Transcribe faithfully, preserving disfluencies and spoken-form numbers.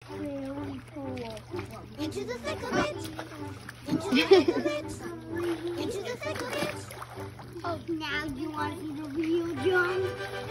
Really cool. Into the thick of it. Into the thick of it. Into the thick of it. Oh, now you want to see the real John?